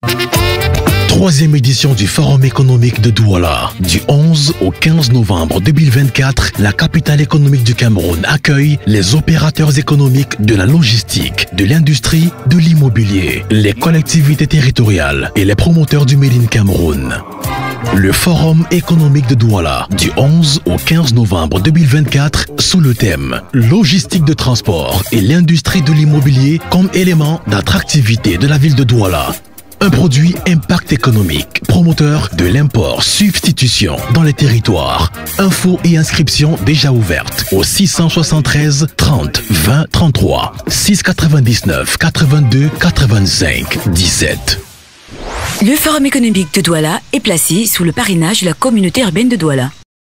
Troisième édition du Forum économique de Douala. Du 11 au 15 novembre 2024, la capitale économique du Cameroun accueille les opérateurs économiques de la logistique, de l'industrie, de l'immobilier, les collectivités territoriales et les promoteurs du Made in Cameroun. Le Forum économique de Douala, du 11 au 15 novembre 2024, sous le thème « Logistique de transport et l'industrie de l'immobilier comme élément d'attractivité de la ville de Douala ». Un produit impact économique, promoteur de l'import-substitution dans les territoires. Infos et inscriptions déjà ouvertes au 673 30 20 33 699 82 85 17. Le Forum économique de Douala est placé sous le parrainage de la communauté urbaine de Douala.